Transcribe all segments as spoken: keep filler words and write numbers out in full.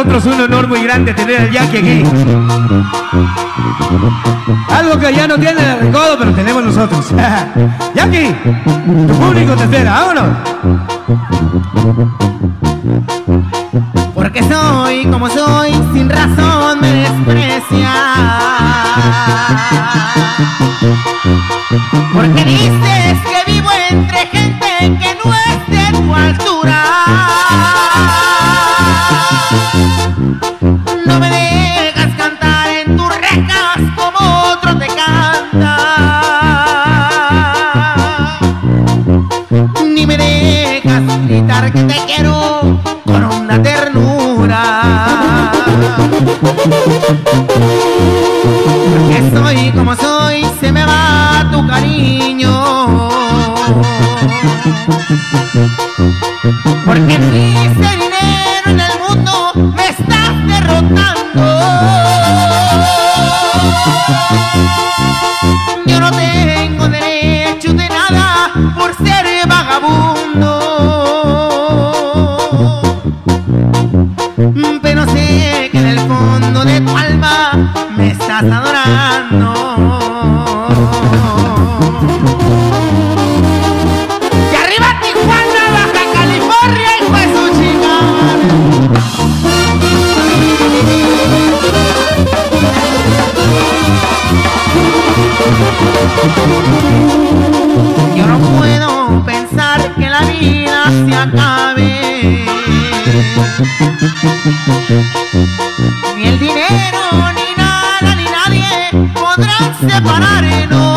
nosotros un honor muy grande tener al Jackie aquí. Algo que ya no tiene el recodo, pero tenemos nosotros. Jackie, tu público te espera, vámonos. Porque soy como soy, sin razón me desprecia. Porque dices que vivo entre gente que no es de tu altura. No me dejas cantar en tus rejas como otro te canta. Ni me dejas gritar que te quiero con una ternura. Porque soy como soy, se me va tu cariño. Porque quise dinero en el mundo, me estás derrotando. Yo no tengo derecho de nada por ser vagabundo. Pero sé que en el fondo de tu alma me estás adorando. ¡Y arriba Tijuana, Baja California, hijo de su chingada! Yo no puedo pensar que la vida se acabe. Ni el dinero, ni nada, ni nadie podrán separarnos.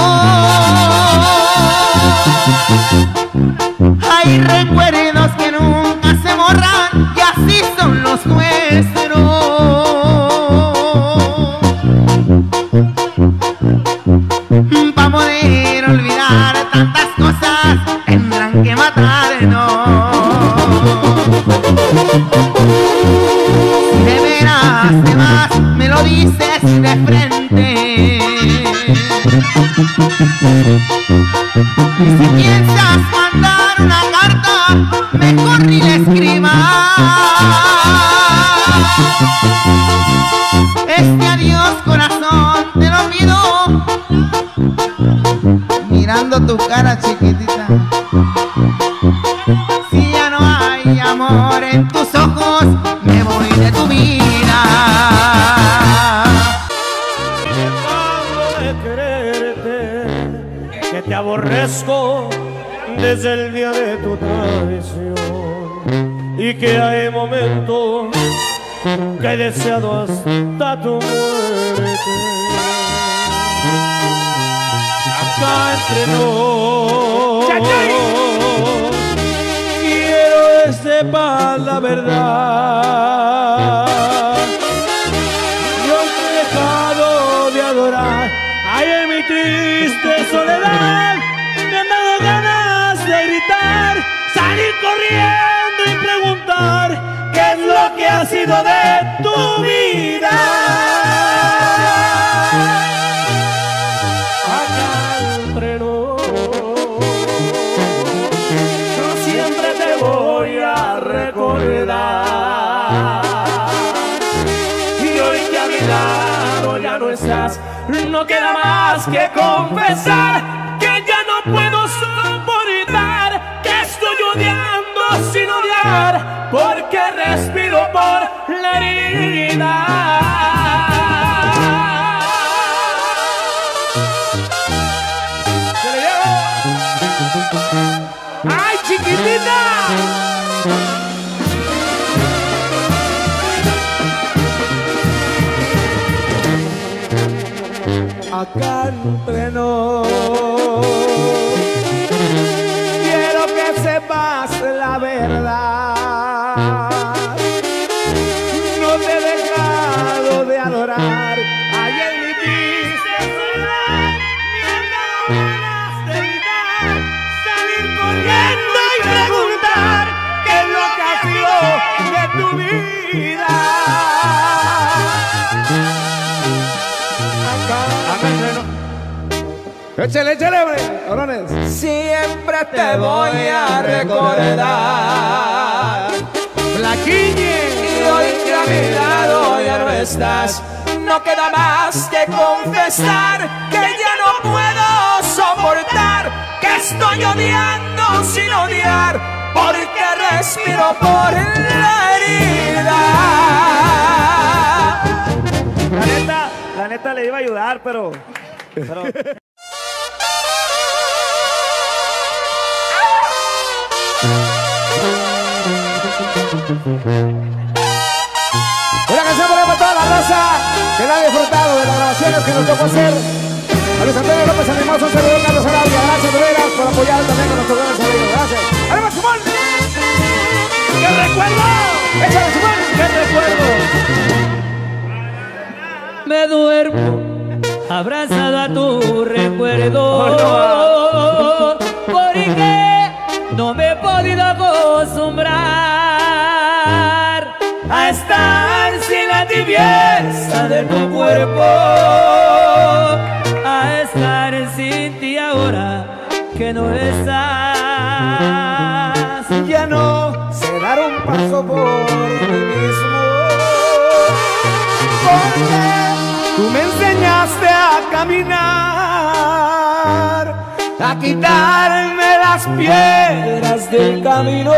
Hay recuerdos que nunca se borran y así son los nuestros. Para poder olvidar tantas cosas tendrán que matarnos. Si de veras te vas, me lo dices de frente. Y si piensas mandar una carta, mejor ni la escribas. Este adiós, corazón, te lo pido mirando tu cara chiquitita. Si ya no hay amor en tus ojos, me voy de tu vida. Dejando de quererte, que te aborrezco desde el día de tu traición, y que hay momentos que he deseado hasta tu muerte. Acá entre nos, quiero que sepas la verdad. Yo te he dejado de adorar, ahí en mi triste soledad me han dado ganas de gritar, salir corriendo y preguntar qué es lo que ha sido de tu vida. Y hoy que a mi lado ya no estás, no queda más que confesar que ya no puedo soportar, que estoy odiando sin odiar, porque respiro por la herida. ¡Ay, chiquitita! Acá entre nos, quiero que sepas la verdad. No te he dejado de adorar, ahí en mi triste soledad me han dado ganas de gritar, salir corriendo y preguntar qué es lo que ha sido de tu vida. Échale, échale, hombre, cabrones. Siempre te voy a recordar, Flaquiñe. Y hoy que a mi lado estás. No queda más que confesar que ya no puedo soportar, que estoy odiando sin odiar, porque respiro por la herida. La neta, la neta le iba a ayudar, pero... pero... Una canción para toda la raza que la ha disfrutado de las grabaciones que nos tocó hacer. A Luis Antonio López Animoso, un saludo, Carlos Arabia. Gracias, de veras, por apoyar también con nuestros grandes amigos. Gracias. ¡Arriba, Simón! ¡Qué recuerdo! ¡Échale, Simón! ¡Qué recuerdo! Me duermo abrazado a tu recuerdo, porque no me he podido acostumbrar a estar sin la tibieza de tu cuerpo, a estar sin ti ahora que no estás. Ya no sé dar un paso por mí mismo, porque tú me enseñaste a caminar, a quitarme las piedras del camino,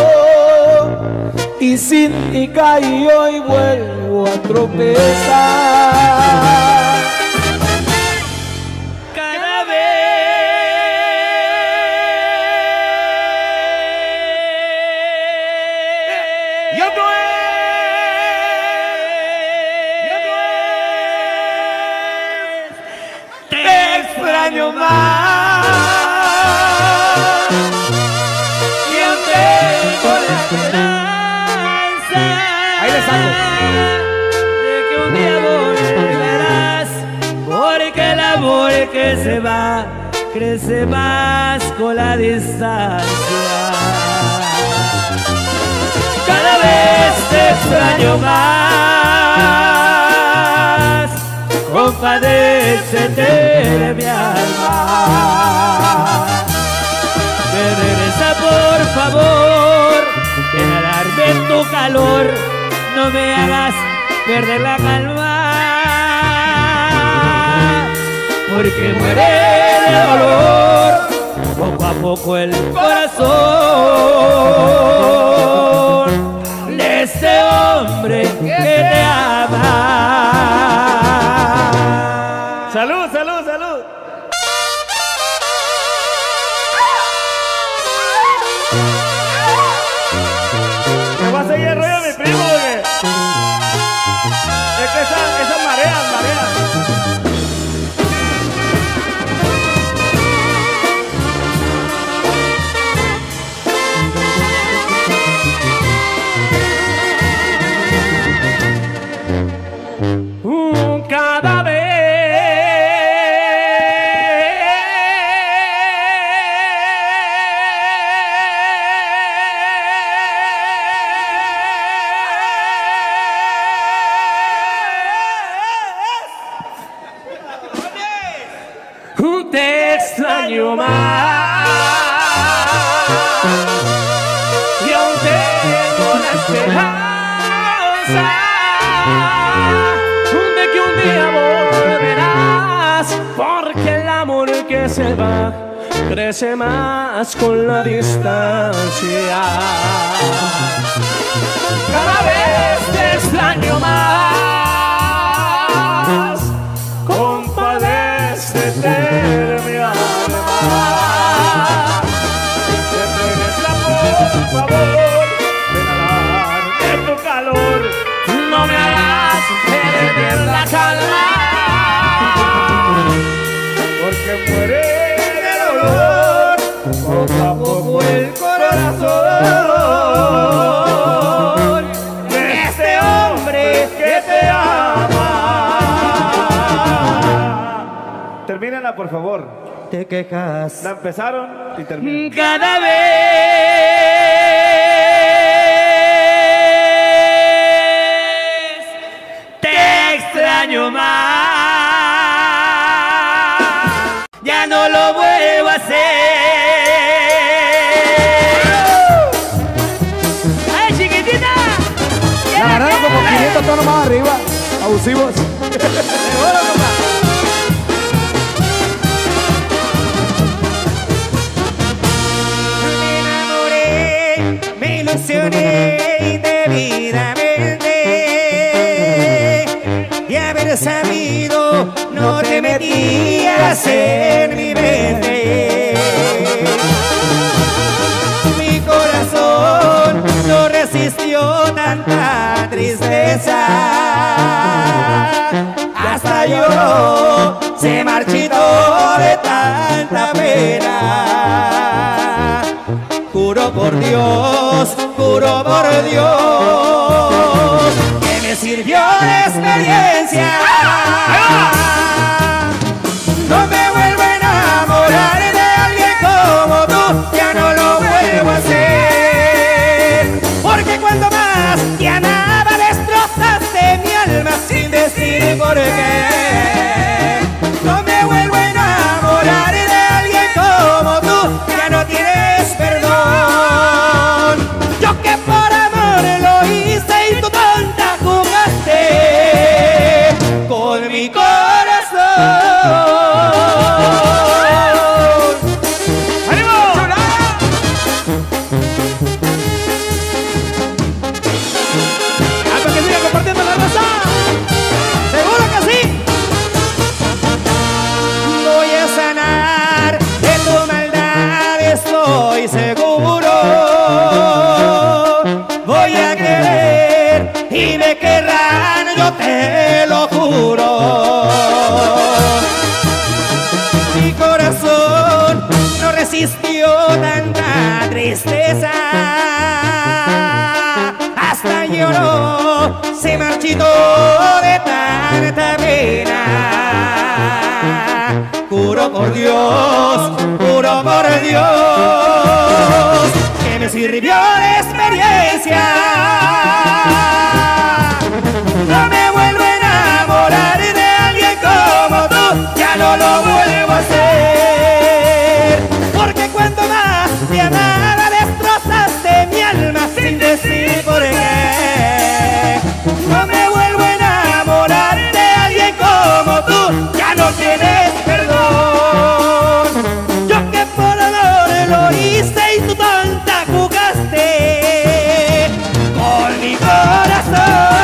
y sin ti caí hoy vuelvo a tropezar. Cada vez Y otra vez, y otra vez, te extraño más, y aún tengo la esperanza. Ahí le saco. de que un día volverás, porque el amor que se va crece más con la distancia. Cada vez te extraño más, compadécete de mi alma. Me regresa por favor, que al darme tu calor no me hagas perder la calma, porque muere de dolor poco a poco el corazón de ese hombre que te ama. ¡Salud, salud, salud! Me va a seguir el rollo de mi primo, porque... es que esas esa mareas, mareas. Cada vez te extraño más, y aún tengo la esperanza de que un día volverás, porque el amor que se va crece más con la distancia. Cada vez te extraño más, compadécete de mi alma. Que regresa por favor, ven a darte tu calor, no me hagas perder la calma, porque muere de dolor poco a poco el corazón de este hombre que te ama. Termínenla, por favor. Te quejas La empezaron y terminan. cada vez te extraño más, ya no lo vuelvo a hacer. ¡Ay, chiquitita! La agarraron como quinientos tonos más arriba. Abusivos. Seguro, compa. Me enamoré, me ilusioné indebidamente y haber sabido no te metías en mi mente. Mi corazón no resistió tanta tristeza, hasta lloró, se marchitó de tanta pena. Juro por Dios, juro por Dios, que me sirvió de experiencia. No me vuelvo a enamorar de alguien como tú, ya no lo vuelvo a hacer. Porque cuando más te amaba destrozaste mi alma sin decir por qué. No me vuelvo a enamorar de alguien como tú, ya no tienes perdón. Yo que por amor lo hice y tú tonta jugaste con mi corazón. ¡Ánimo! ¡Hasta que siga compartiendo la raza! ¡Seguro que sí! Voy a sanar de tu maldad, estoy seguro. Voy a querer y me querrán, yo te lo juro. Mi corazón no resistió tanta tristeza, hasta lloró, se marchitó de tanta pena. Juro por Dios, juro por Dios, que me sirvió de experiencia. No me vuelvo a enamorar de alguien como tú, ya no lo vuelvo a hacer. Porque cuando más te amaba destrozaste mi alma sin decir por qué. No me vuelvo a enamorar de alguien como tú, ya no tienes perdón. Yo que por amor lo hice y tú tonta jugaste con mi corazón.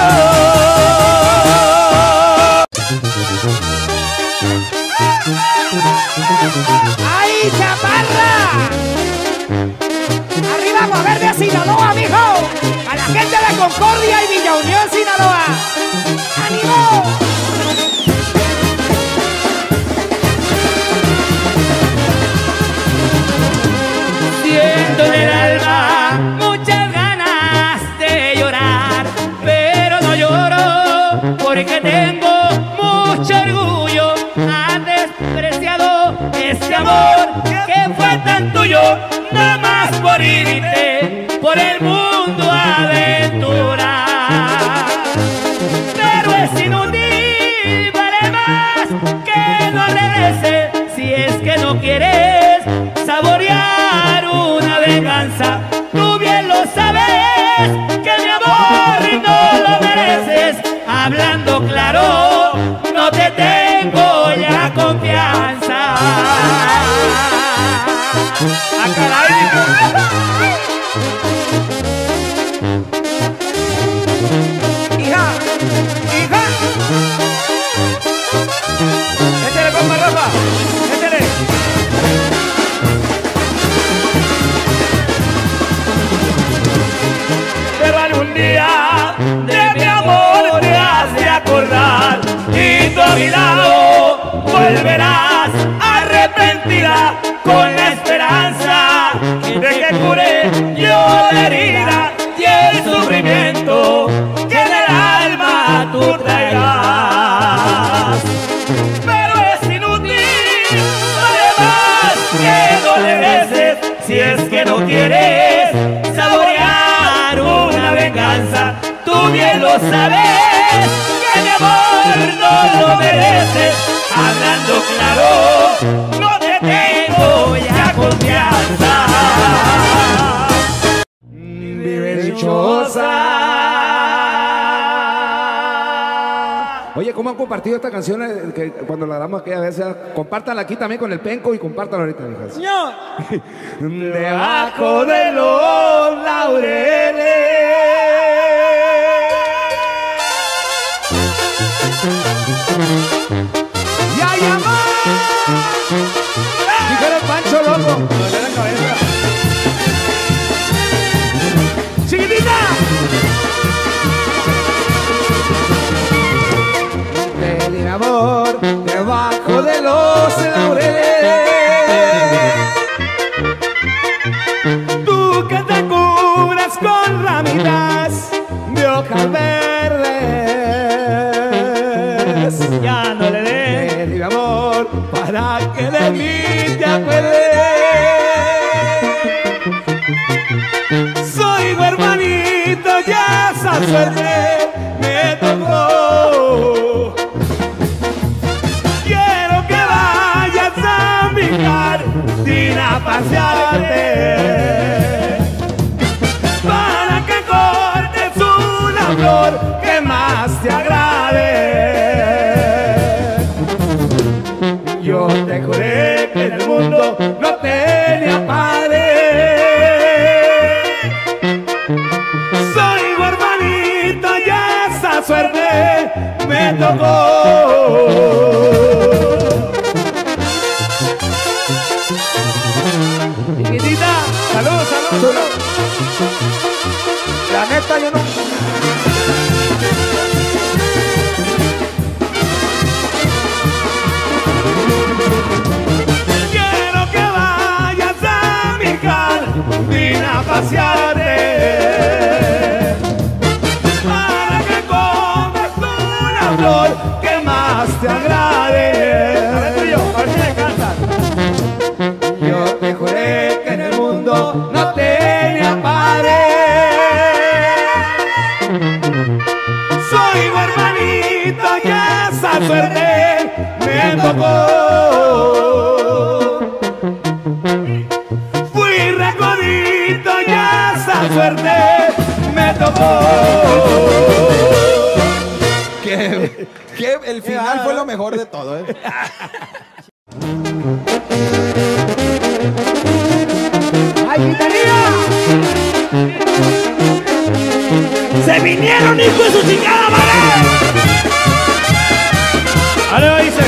¡Ay, chaparra! ¡Arriba Guaverde, Sinaloa, mijo! ¡A la gente de Concordia y Villa Unión, Sinaloa! ¡Ánimo! Siento en el alma muchas ganas de llorar, pero no lloro porque tengo mucho orgullo. Has despreciado este amor que fue tan tuyo, nada más por irte por el mundo a aventurar. Pero es inútil, vale más que no regreses si es que no quieres saborear una venganza. Tú bien lo sabes que mi amor no lo mereces. Hablando claro, no te tengo ya confianza. ¡Ah, caray! Hija, hija. Échale, compa Rafa. Échale. Pero algún día de mi amor te has de acordar y tú a mi lado volverás arrepentida con la esperanza de que cure yo la herida y el sufrimiento que en el alma tú traerás. Pero es inútil, vale más que no regreses si es que no quieres saborear una venganza. Tú bien lo sabes que mi amor no lo mereces. Hablando claro, no te tengo ya confianza. Vive dichosa. Oye, ¿cómo han compartido esta canción eh, que cuando la grabamos aquella vez? Compártanla aquí también con el penco y compártanla ahorita, hijas. Señor. Debajo de los laureles. ¡Ya llamó! Dijera el Pancho Loco. Me duele la cabeza. ¡Chiquitita! Te di amor debajo de los laureles. Tú que te cubras con ramitas de hojas verdes. Ya no le dé. Te di amor para que de mí te acuerdes. Soy huerfanito, ya esa suerte me tocó. Quiero que vayas a mi jardín a pasearte, para que cortes una flor que más te agrade. Yo te juré que en el mundo no tenía padre. Soy huerfanito, ya esa suerte me tocó. Chiquitita, salud, salud, salud. La neta yo no. Quiero que vayas a mi jardín a pasearte, para que comas una flor que más te agrade. Yo, a ver si me cantas. Yo te juré que en el mundo no tenía padre. Soy huerfanito, ya esa suerte me tocó. Fui recodito, ya esa suerte me tocó. Que, que el final fue lo mejor de todo, ¿eh? ¡Ay, gitanía! ¡Se vinieron, hijo de su chingada madre! ¡Ale, va, dice!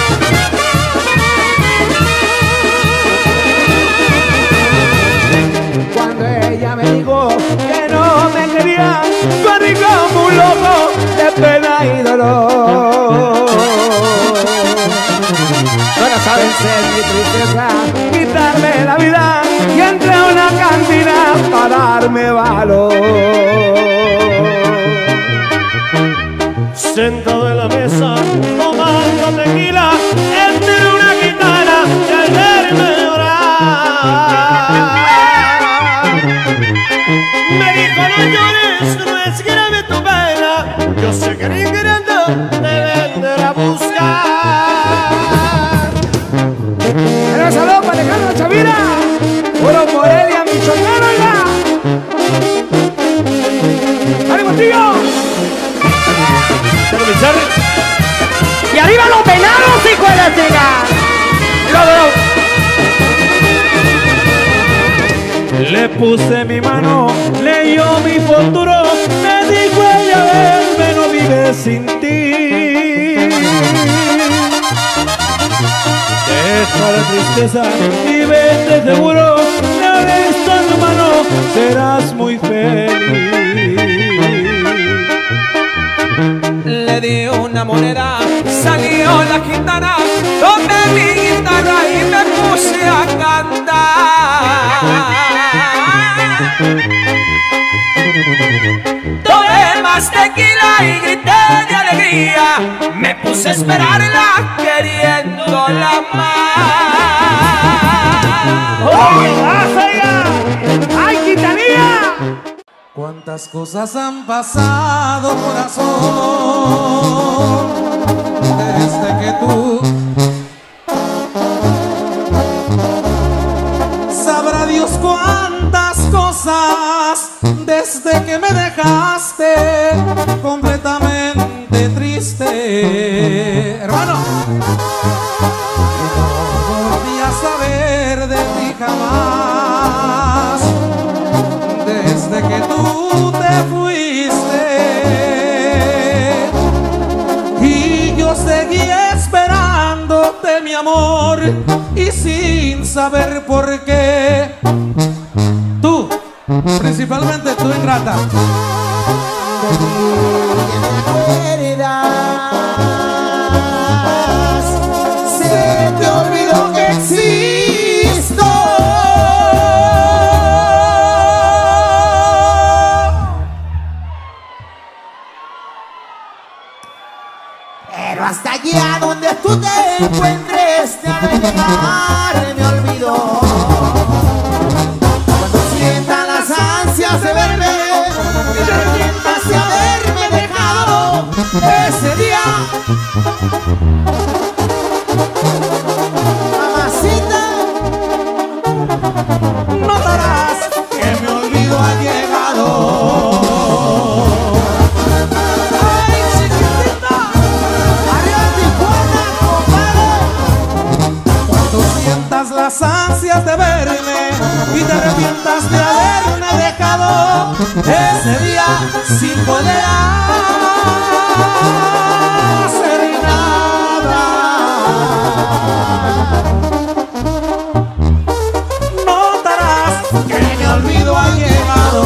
Cuando ella me dijo que no me quería, corrí como un loco de pena y dolor. Ahora saben ser mi tristeza, quitarme la vida, y entré a una cantina para darme valor. Sentado en la mesa, tomando tequila, entre una guitarra y al verme llorar, me dijo: no llores, no es grave tu pena, yo sé que ni queriendo te vendré a buscar. ¡Pero saludos para Alejandro Chavira! ¡Puro Morelia, Michoacán, ya! ¡Ánimo, tío! ¡Y arriba los venados, hijo de la chica! Le puse mi mano, leyó mi futuro, me dijo: ella, verme, no vive sin ti. Deja la tristeza y vete seguro, la beso en tu mano, serás muy feliz. Le di una moneda, salió la gitana, tomé mi guitarra y me puse a cantar. Tomé más tequila y grité de alegría, me puse a esperarla queriéndola más. ¡Oye, basta ya! ¡Ay, gitanía! Cuántas cosas han pasado, corazón, desde que tú sabrá Dios cuántas cosas, desde que me dejaste completamente triste. hermano. No volví a saber de ti jamás, desde que tú te fuiste, y yo seguí esperándote, mi amor, y sin saber por qué. Tú, principalmente tú, ingrata. Se te olvidó que existo. Pero hasta allá donde tú te encuentres, te ha de llegar me olvidó. Cuando sientas las ansias de verme y te arrepientas de haberme dejado ese día, mamacita, notarás que mi olvido ha llegado. ¡Ay, chiquitita! ¡Arriba Tijuana, compadre! Cuando sientas las ansias de verme y te arrepientas de haberme dejado ese día sin poder hacer nada, notarás que mi olvido ha llegado.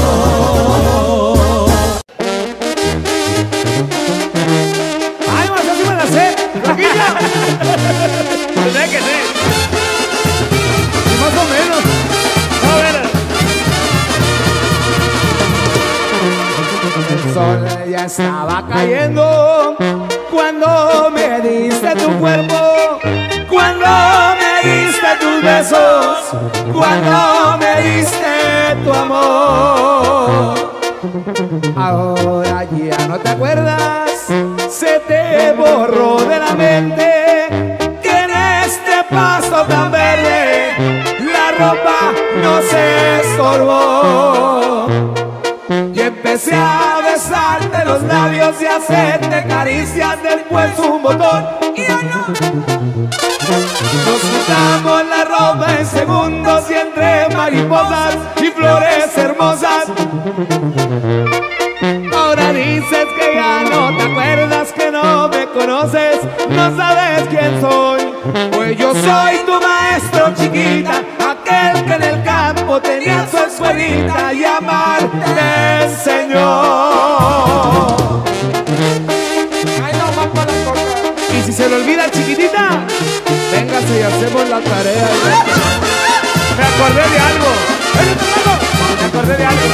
Ay, más así me la sé, Roquilla. Sé que sí. Más o menos. A ver. El sol ya estaba cayendo cuando me diste tu cuerpo, cuando me diste tus besos, cuando me diste tu amor. Ahora ya no te acuerdas, se te borró de la mente que en este paso tan verde la ropa no se estorbó. Y empecé a besarte los labios y a hacerte caricias, después un botón y ya no. Nos quitamos la ropa en segundos y entre mariposas y flores hermosas. Ahora dices que ya no te acuerdas, que no me conoces, no sabes quién soy. Pues yo soy tu maestro, chiquita, aquel que en el campo tenía su escuelita y amar te enseñó. Ay, no, más para la corta. Y si se le olvida, chiquitita, véngase y hacemos la tarea. Me acordé de algo. Me acordé de algo.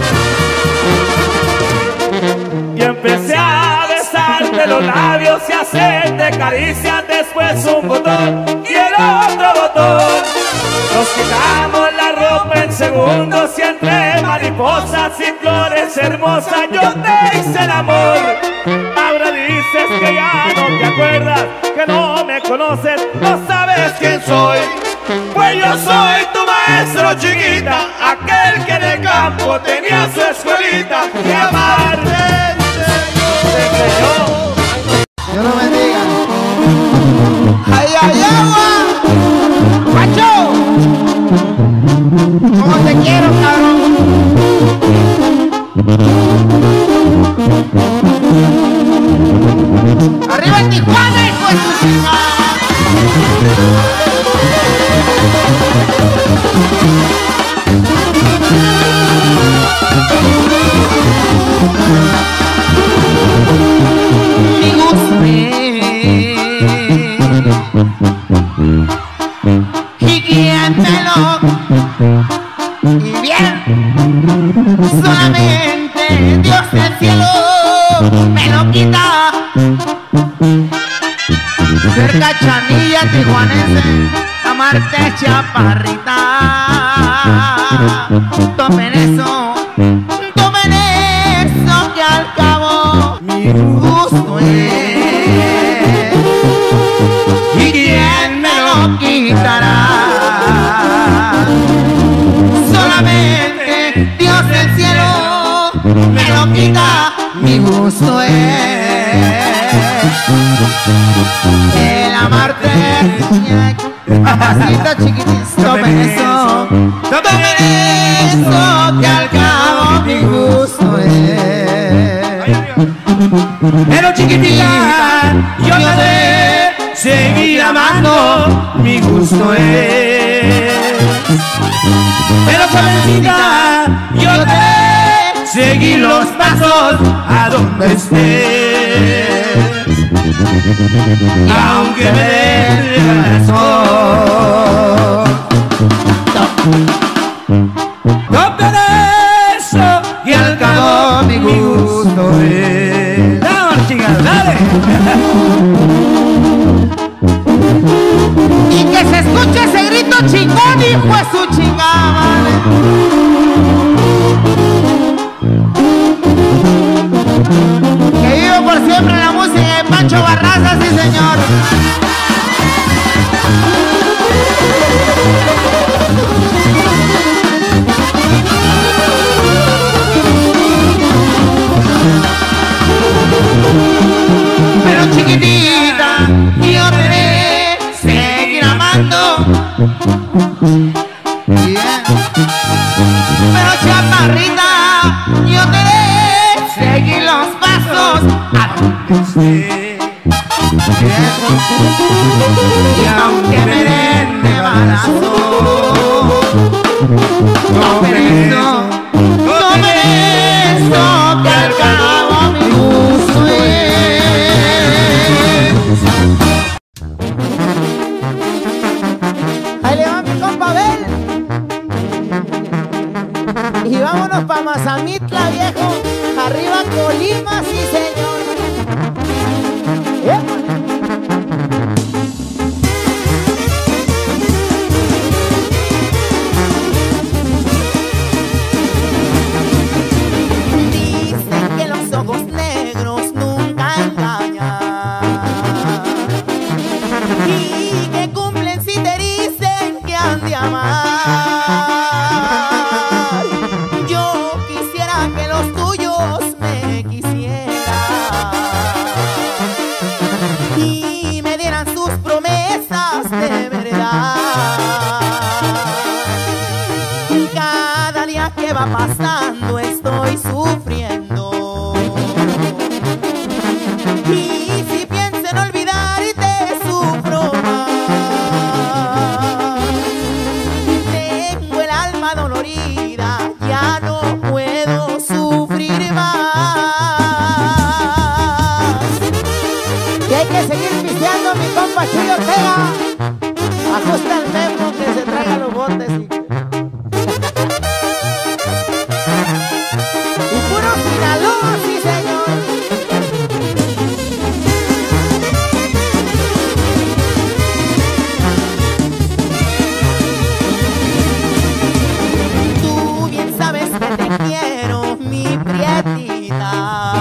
Y empecé a besarte los labios y a hacerte caricias, después un botón y el otro botón. Nos quitamos la ropa en segundos y entre mariposas y flores hermosas yo te hice el amor. Ahora dices que ya no te acuerdas, que no me conoces, no sabes quién soy. Pues yo soy tu maestro, chiquita, aquel que en el campo tenía su escuelita y amarte te enseñó. Dios lo bendiga. ¡Ay, ay, agua! ¡Macho! ¿Cómo te quiero, cabrón? ¡Arriba en Tijuana, hijo de tu chingada! Mi gusto y quiéntelo y bien, solamente Dios del cielo me lo quita. Ser cachanilla tijuanense, amarte chaparrita, tomen eso, tomen eso que al cabo mi gusto es. ¿Y quién me lo quitará? Solamente Dios del cielo me lo quita, mi gusto es. El amarte, papacito chiquitito, tomen eso, tomen eso, que al cabo mi gusto es. Pero chiquitita, yo te de seguir amando, mi gusto es. Pero jovencita, yo te seguir los pasos a donde estés. Y aunque me des el corazón, no te eso, y al cabo mi gusto es. Dale, chicas, dale. Y que se escuche ese grito chingón, hijo de su chingada madre. Que vivo por siempre la música de Pancho Barraza, sí señor. Pero chiquitita, yo te de seguir amando. Bien. Pero chaparrita, yo te de seguir los pasos a donde esté. Y aunque me den de balazo, tomen eso, tomen eso, que al cabo mi gusto es. Ahí le va mi compa Abel. Y vámonos pa' Mazamitla, viejo. Arriba Colima, sí señor. ¡Epa! Dicen que los ojos negros nunca engañan y que cumplen si te dicen que han de amar. Yo quisiera que los tuyos me quisieran y me dieran sus promesas de verdad. Cada día que va pasando estoy sufriendo y si pienso en olvidarte sufro más. Tengo el alma dolorida, ya no puedo sufrir más. Y hay que seguir pisteando, mi compa Chuyo Ortega. Ajusta el memo que se traiga los botes. Y, y puro Sinaloa, sí señor. Tú bien sabes que te quiero, mi prietita.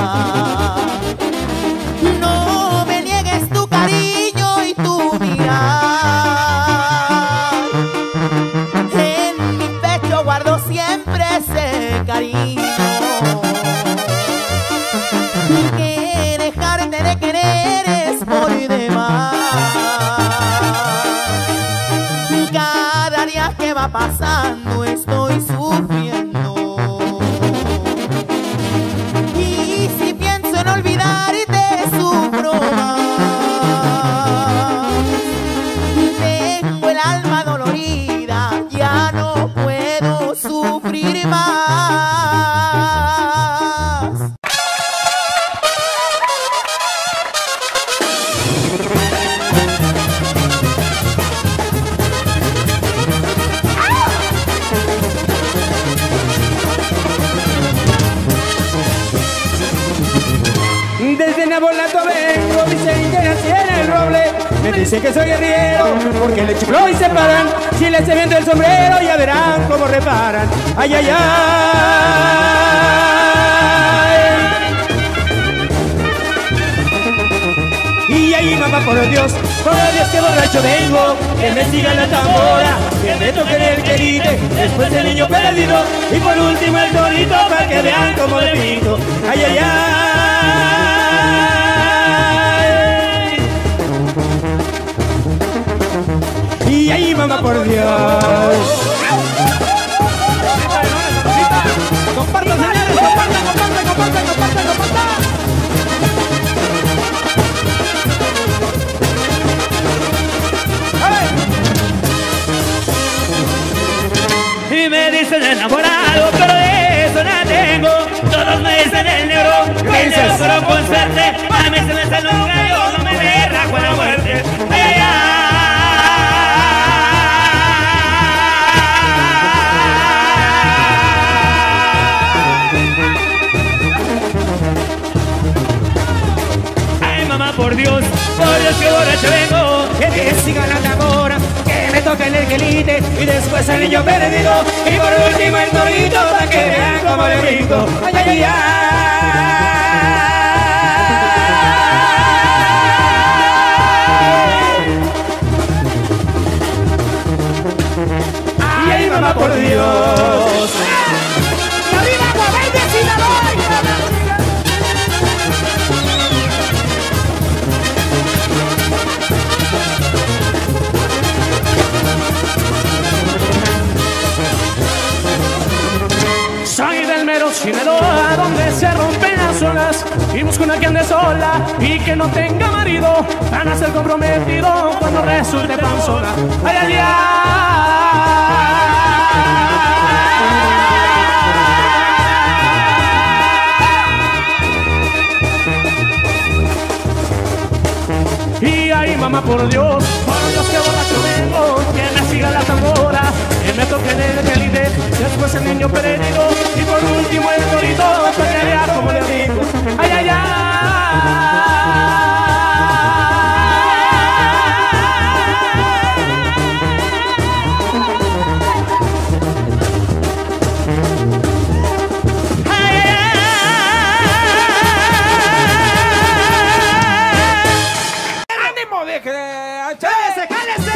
No me niegues tu cariño y tu mirar. En mi pecho guardo siempre ese cariño. Que dejarte de querer es por demás. Cada día que va pasando estoy sufriendo y si pienso en olvidarte sufro más. Tengo el alma dolorida, ya no puedo sufrir más. Desde Nabolato vengo, dicen que nací en el roble. Me dicen que soy guerrero, porque le chifló y se paran. Si les se viento el sombrero, ya verán cómo reparan. Ay, ay, ay. Y ahí, mamá, por Dios, por Dios que borracho vengo. Que me siga la tambora, que me toque el querite. Después el niño perdido, y por último el torito, para que vean cómo le pinto. Ay, ay, ay. gracias. Compartan, señores, compartan, compartan, compartan, compartan, compartan. Y me dicen enamorado, pero de eso no tengo. Todos me dicen el negro, que el negro pero con suerte. A mí se me sale un gallo, no me derra con la muerte. Ay, ay, ay. Ay, mamá, por Dios, por Dios que borracho vengo. Que te siga la tambora, que me toquen el quelite y después el niño perdido y por último el torito para que vean como le brinco. Ay, ay, ay. Ay, ay, mamá, por Dios. ¡Y arriba, Guabel de Sinaloa! Soy del mero Sinaloa, donde se rompen las olas y busco una que ande sola y que no tenga marido para ser comprometido cuando resulte panzona. Ay, ay, ay. Y ay, mamá, por Dios, por Dios que borracho vengo, que me siga la tambora, que me toque en el quelite, después el niño perdido y por último el torito para que vea como le digo. Ay, ay, ¡Ánimo, viejo! ¡Cállese, cállese!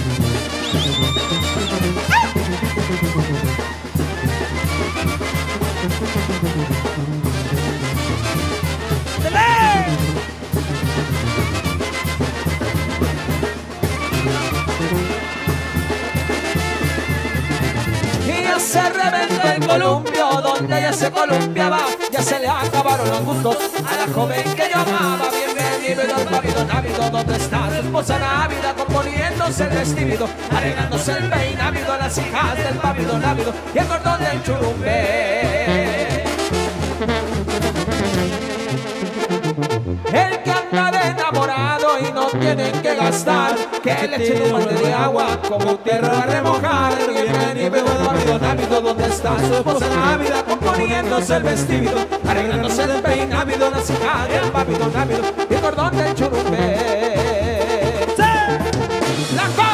Y ya se reventó el columpio donde ella se columpiaba. Ya se le acabaron los gustos a la joven que yo amaba. Bienvenido y don Návido, Návido, ¿dónde está su esposa Návida? Componiéndose el vestido, arreglándose el peinávido, las hijas del pávido Návido y el cordón del churumbe. El que anda de enamorado y no tiene que gastar, que le eche un balde de agua como tierra a remojar. Bienvenido, Návido, Návido, ¿dónde está su esposa Návida? Componiéndose el vestido, arreglándose el peinávido, las hijas del pávido Návido y el cordón del churumbe. ¡La co!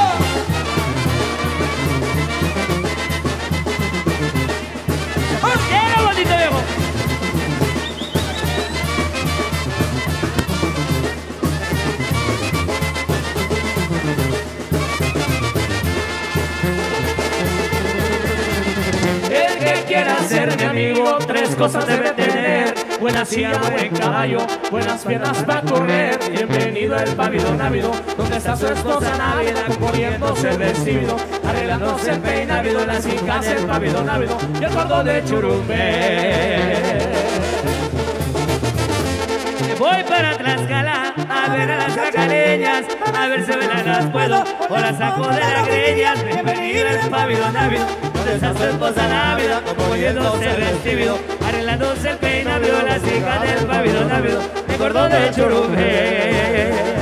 ¡Era bonito, viejo! El que quiera ser mi amigo, tres cosas debe tener: buena silla, buen caballo, buenas piernas para correr. Bienvenido al Pávido Návido, donde está su esposa Návida, poniéndose el vestido, arreglándose el peinávido, las hijas del Pávido Návido y el cordón de churumbe. Voy para Tlaxcala a ver a las tracaleñas, a ver si me las puedo o las saco de las greñas. Bienvenido al Pávido Návido, donde está su esposa Návida, poniéndose el vestido, arreglándose el peinávido, las hijas del Pávido Návido, el cordón de churumbe.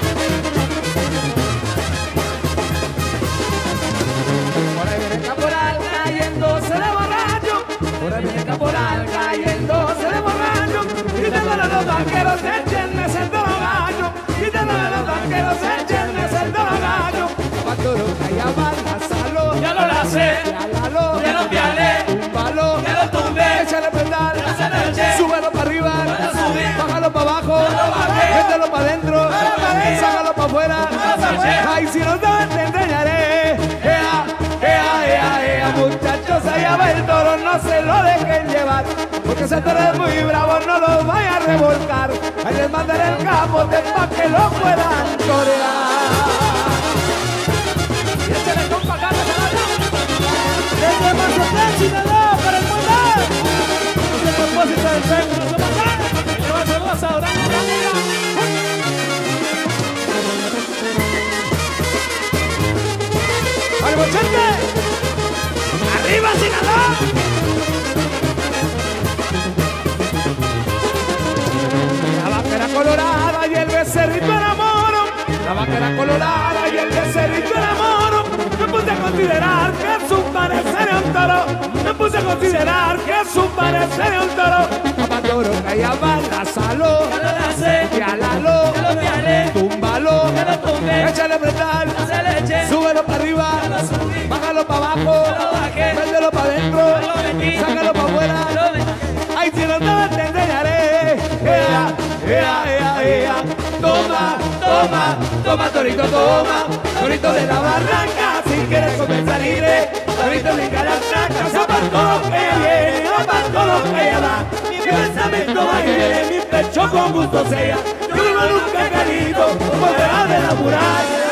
Por ahí viene Caporal. no se lo dejen llevar, porque ese toro es muy bravo, no lo vaya a revolcar. Ahí les mandaré el capote pa' que lo puedan torear. Y échale compa acá, que se vaya. Desde Mazatlán, Sinaloa, para el pueblo. Es el propósito del pueblo, no somos acá. Y le va a hacer voz ahora, amiga. ¡Al bochete! ¡Arriba, Sinaloa! La vaquera colorada y el becerrito enamoro. La vaquera colorada y el becerrito enamoro. Me puse a considerar que su parecer es un toro. Me puse a considerar que su parecer es un toro. Papá toro que allá va, lázalo. Ya lo lancé, Piálalo, ya lo pialé, túmbalo, ya lo tumbé, échale pretal, hace leche, súbelo para arriba, ya lo subí, bájalo para abajo, ya lo bajé, mételo para adentro, ya lo metí, sácalo para afuera. ya lo metí. Ay, si no te te enseñaré. Ea, ea, ea, ea. Toma, toma, toma, torito, toma. Torito de la barranca, si quieres comenzar libre. Torito de la traca, sepa todo lo que ella viene, sepa todo lo que ella da. Mi pensamiento va y viene, mi pecho con gusto sea. Yo vivo nunca querido, como debajo de la muralla.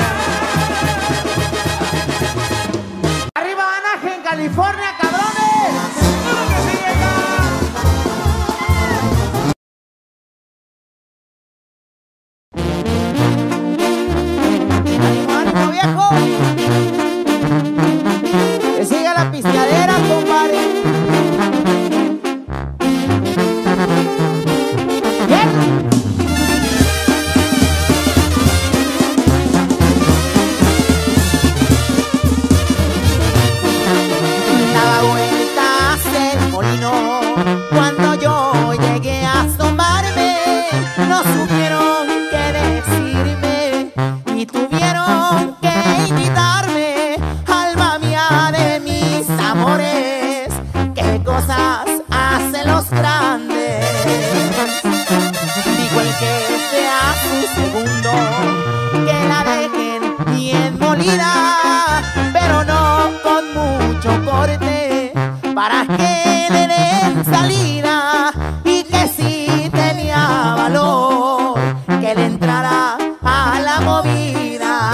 Arriba Anaheim, California, cabrones. ¡Ánimo, ánimo, viejo! Que siga la pisteadera, compadre. ¡Bien! Daba vueltas el molino cuando yo llegué a asomarme. No supieron qué decirme y tuvieron que invitarme. Alma mía de mis amores, qué cosas hacen los grandes. Dijo el jefe a su segundo que la dejen bien molida, pero no con mucho corte, para que le den salida, y que si tenía valor que le entrara a la movida.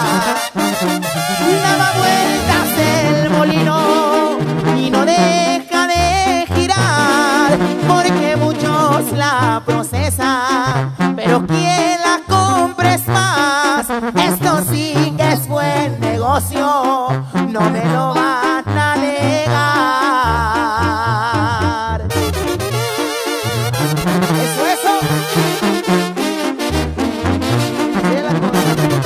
Daba vueltas el molino y no deja de girar, porque muchos la procesan, pero quien la compra es más. Esto sí que es buen negocio, no me lo van a negar. Eso, eso. Así es la cosa.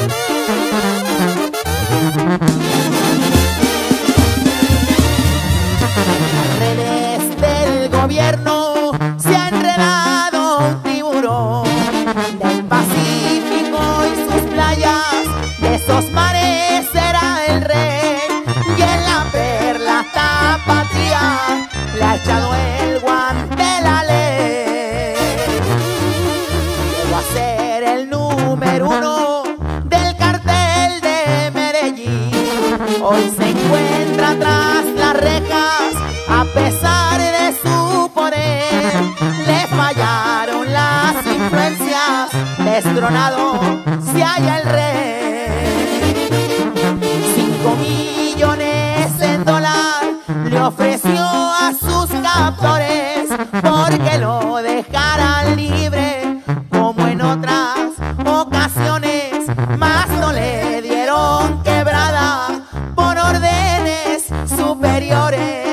Las redes del gobierno se ha enredado un tiburón del Pacífico y sus playas, de esos mares será el rey, y en la perla tapatía le ha echado el guante la ley. Llegó a ser el número uno del cartel de Medellín. Hoy se encuentra tras las rejas a pesar de su poder. Le fallaron las influencias, destronado se halla el rey. Cinco millones en dólar le ofreció a sus captores porque lo dejaran libre, como en otras ocasiones, más no le dieron quebrada por órdenes superiores.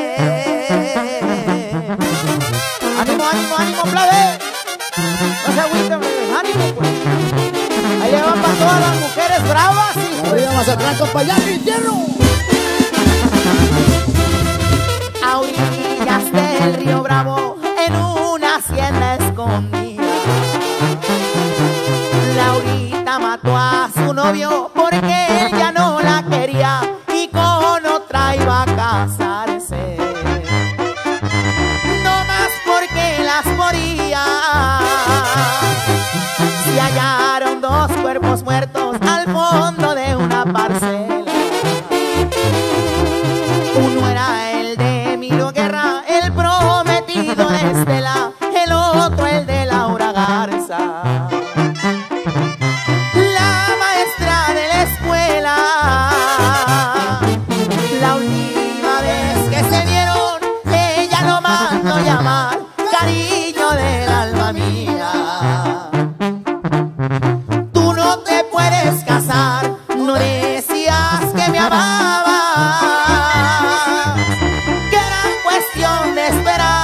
¡Ánimo, ánimo, ánimo, plebe! No se agüiten, ánimo, pues. Ahí le van para todas las mujeres bravas, hijo. Arriba Mazatlán, compañero, infierno. A orillas del río Bravo, en una hacienda escondida, Laurita mató a su novio porque él ya no la quería y con otra iba a casarse. No más porque las moría. Se hallaron dos cuerpos muertos al fondo de una parcela. Uno era el de Milo llamabas, que era cuestión de esperar.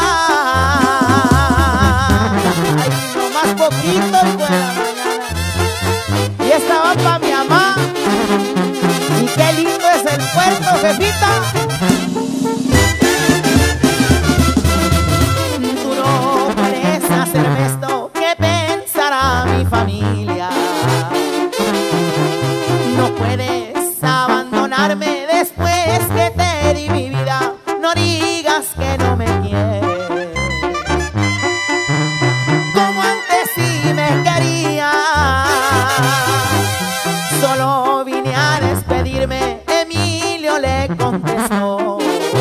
Ay, no más poquito fue la mañana y estaba pa' mi mamá. Y qué lindo es el puerto, jefita. Tú no puedes hacerme esto, ¿qué pensará mi familia? No puedes abandonarme después que te di mi vida. No digas que no me quieres, como antes sí me querías. Solo vine a despedirme, Emilio le contestó.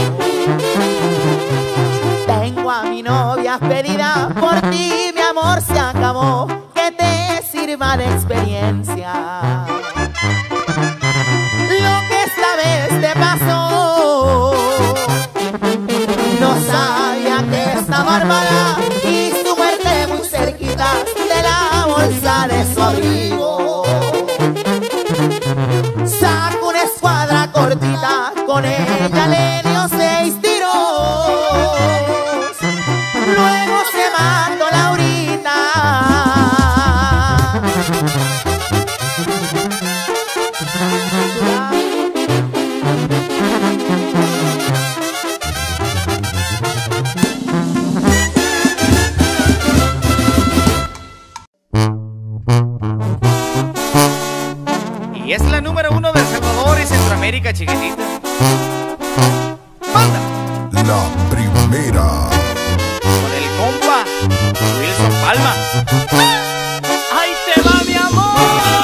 Tengo a mi novia pedida, por ti mi amor se acabó. Que te sirva de experiencia lo que esta vez te pasó. No sabía que estaba armada y su muerte muy cerquita de la bolsa de su abrigo. Sacó una escuadra cortita, con ella le dio seis tiros. Luego se mató Laurita. Y es la número uno de El Salvador y Centroamérica, chiquitita. ¡Banda! La primera. Con el compa Wilson Palma. ¡Ahí te va mi amor!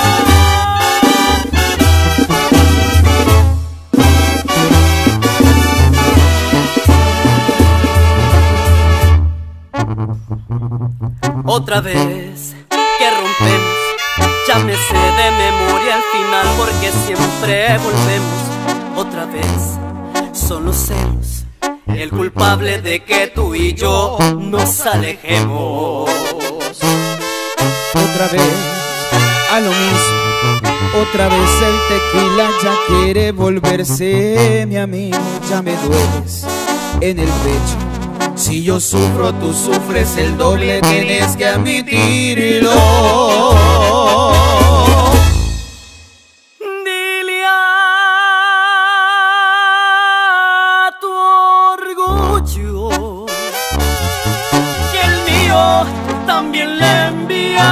Otra vez que rompemos, ya me sé de memoria el final, porque siempre volvemos. Otra vez son los celos el culpable de que tú y yo nos alejemos. Otra vez a lo mismo, otra vez el tequila ya quiere volverse mi amigo. Ya me dueles en el pecho, si yo sufro tú sufres el doble, tienes que admitirlo. Dile a tu orgullo que el mío también le envía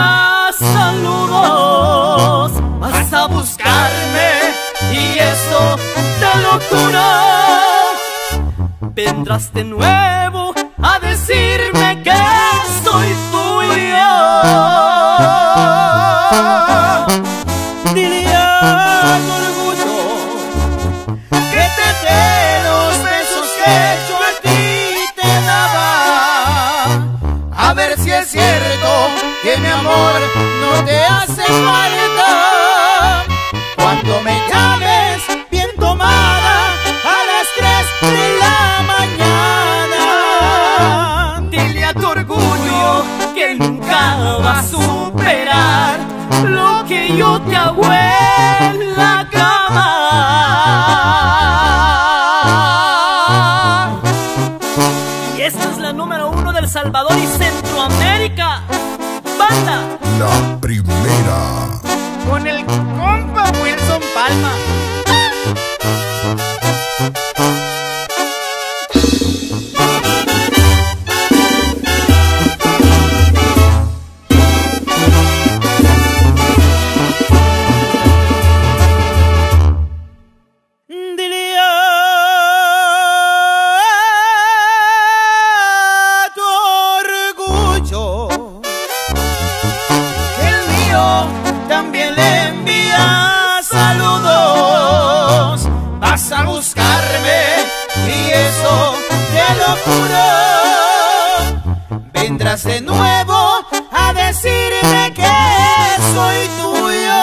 saludos. Vas a buscarme y eso te lo juro. Vendrás de nuevo a decirme que soy tuyo. Dile a tu orgullo que te dé los besos que yo a ti te daba. A ver si es cierto que mi amor no te hace falta. Cuando me llames bien tomada a las tres de la mañana, Dile a tu orgullo que nunca va a superar lo que yo te hago en la cama. Y esta es la número uno del Salvador y Centroamérica. Banda. La primera. Con el compa Wilson Palma. Dile a tu orgullo que el mío también le envía saludos. Vas a buscarme y eso te lo juro. Vendrás de nuevo a decirme que soy tuyo.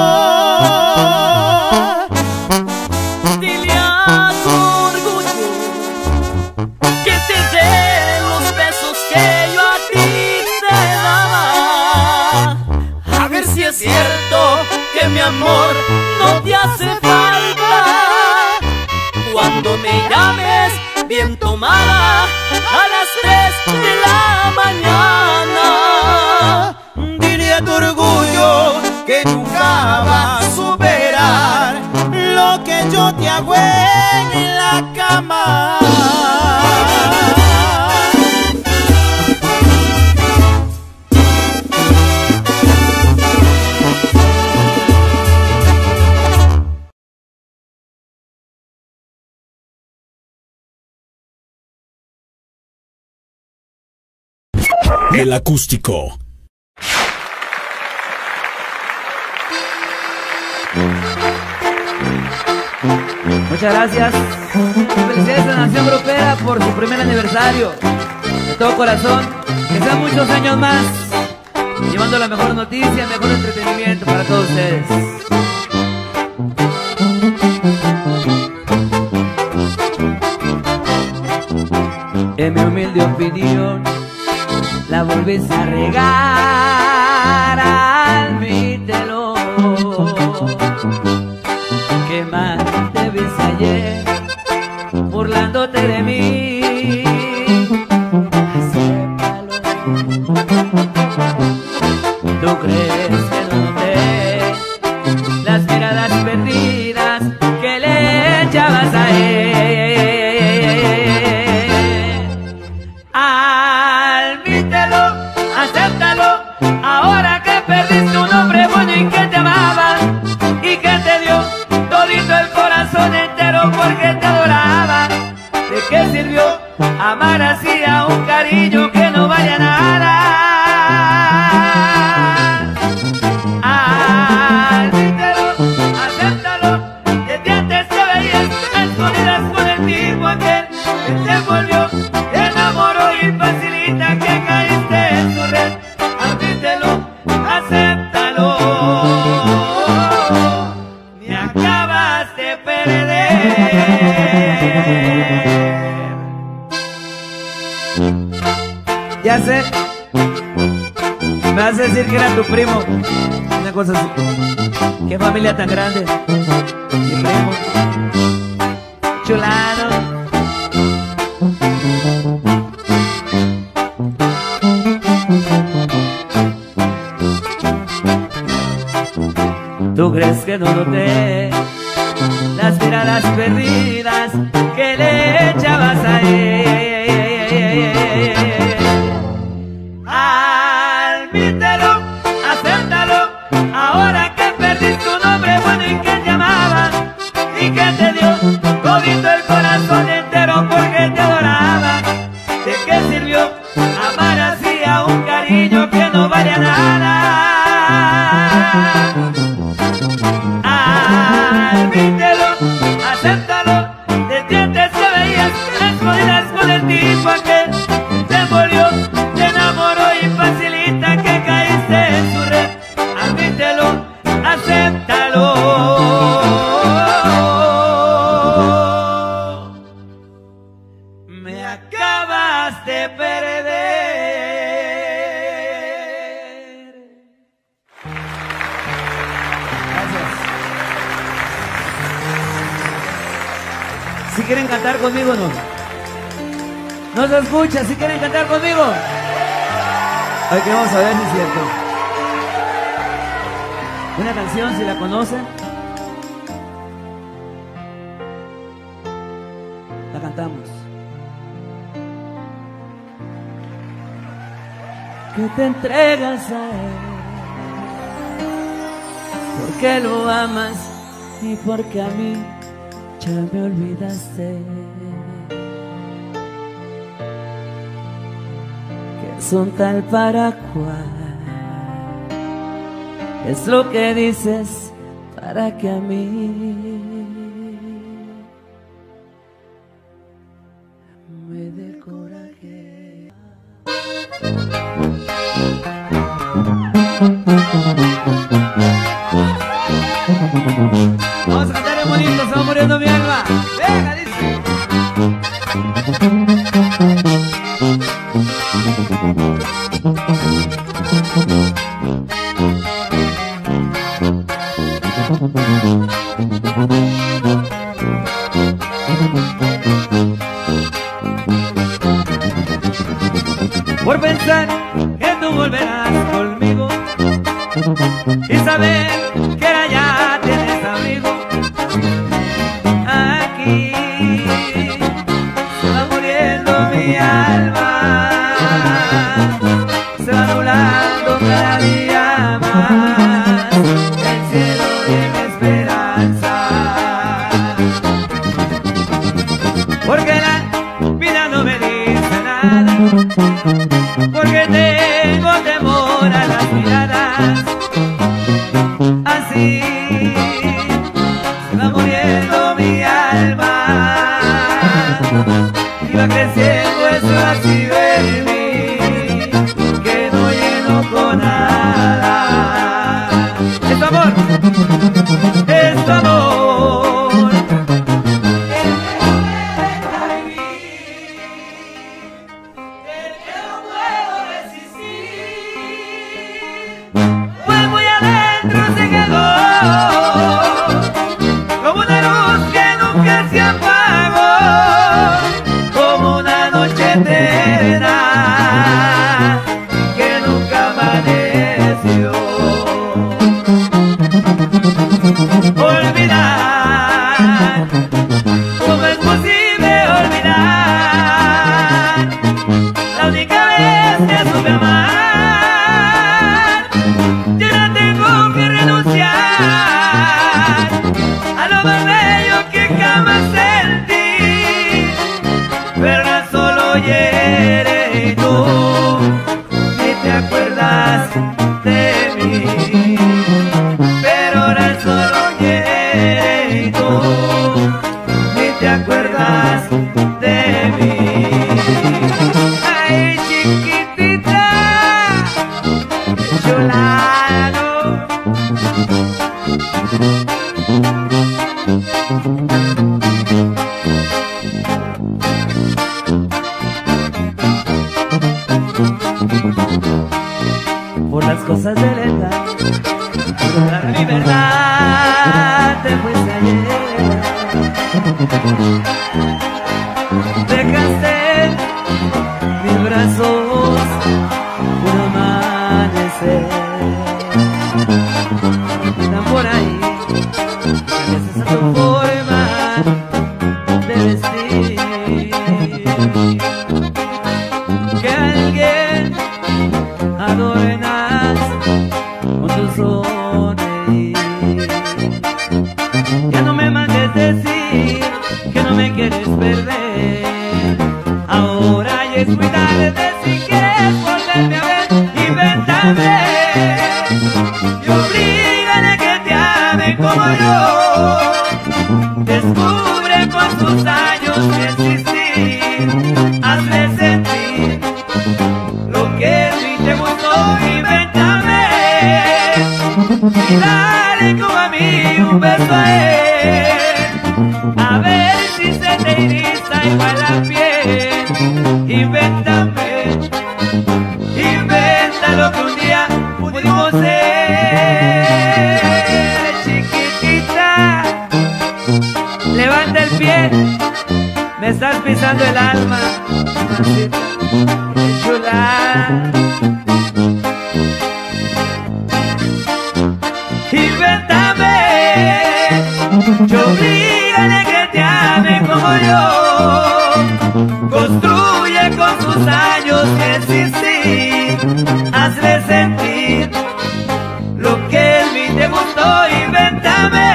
Dile a tu orgullo que te dé los besos que yo a ti te daba. A ver si es cierto que mi amor no te hace falta. siento mala a las tres de la mañana. Dile a tu orgullo que nunca va a superar lo que yo te hago en la cama. El acústico. Muchas gracias. Felicidades a la Nación Grupera por su primer aniversario. De todo corazón, que sean muchos años más, llevando la mejor noticia, el mejor entretenimiento para todos ustedes. En mi humilde opinión, la volviste a regar, admítelo. ¿Qué más te viste ayer burlándote de mí? Acéptalo. ¿Tú crees que no noté las miradas perdidas que le echabas a él? Acéptalo, ahora que perdiste un hombre bueno y que te amaba y que te dio todito el corazón entero porque te adoraba. ¿De qué sirvió amar así a un cariño que no vale a nada? Admítelo, acéptalo, desde antes te veías a escondidas con el tipo aquel que te envolvió, te enamoró y facilita que caíste en su red. Admítelo, acéptalo, me acabas de perder. Ya sé, me vas a decir que era tu primo, una cosa así. Qué familia tan grande, mi primo, chulano. ¿Tú crees que no noté las miradas perdidas que le echabas a él? Admítelo, acéptalo, ahora que perdiste un hombre bueno y que te amaba y que te dio todito el corazón entero porque te adoraba. ¿De qué sirvió amar así a un cariño que no vale a nada? Admítelo, acéptalo, desde antes te veías escondidas con el tipo aquel que te envolvió, te enamoró y facilita que caíste en su red. Admítelo, acéptalo, me acabas de perder. Si quieren cantar conmigo, no. No se escucha, si quieren cantar conmigo. Aquí vamos a ver si es cierto. Una canción, si la conocen, la cantamos. Que te entregas a él porque lo amas y porque a mí ya me olvidaste, que es un tal para cual, es lo que dices para que a mí me dé coraje. Vamos a cantar en bonito, se va muriendo mi alma. Venga, dice. pensar que tú volverás conmigo y saber que allá tienes abrigo. Aquí se va muriendo mi alma, se va nublando cada día más el cielo de mi esperanza, porque la vida no me dice nada, porque tengo temor a las miradas. Así se va muriendo mi alma y va creciendo eso vacío en mí que no lleno con nada. Es tu amor, es tu amor, el que no me deja vivir, el que no puedo resistir. Pues muy adentro se quedó como una luz que nunca se apagó, como una noche eterna que nunca amaneció. Olvidar, ¿cómo es posible olvidar la única vez que supe amar? Ya no tengo que renunciar a lo más bello que jamás sentí, pero ahora solo hiere y tú ni te acuerdas de mí, pero ahora solo hiere y tú ni te acuerdas de mí. Ay, chiquitita, chulano. Por las cosas de la edad, por lograr mi verdad, te fuiste ayer. Dejaste mis brazos por amanecer. Están por ahí, cambiaste a tu forma de vestir. Que alguien adornas con tu sonreír. Que no me mandes decir que no me quieres perder. Ahora ya es muy tarde, si quieres volverme a ver, invéntame y oblígale a que te ame como yo. Descubre con tus años que existir, hazme sentir lo que en mí te gustó, invéntame y dale como a mí un beso a él, a ver si se te eriza igual la piel. Invéntame, inventa lo que un día pudimos ser. Chiquitita, levanta el pie, me estás pisando el alma, mamacita, qué chula. Invéntame, yo oblígale que te ame como yo. Construye con tus años que existir, hazle sentir lo que en mí te gustó. Invéntame